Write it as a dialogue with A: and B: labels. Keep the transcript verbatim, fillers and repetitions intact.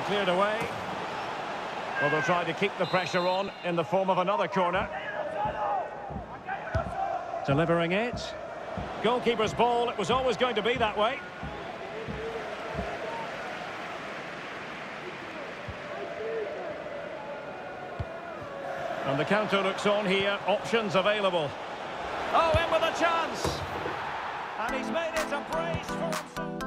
A: cleared away. Well, they'll try to keep the pressure on in the form of another corner. Delivering it. Goalkeeper's ball, it was always going to be that way. And the counter looks on here, options available. Oh, in with a chance! And he's made it a brace for himself.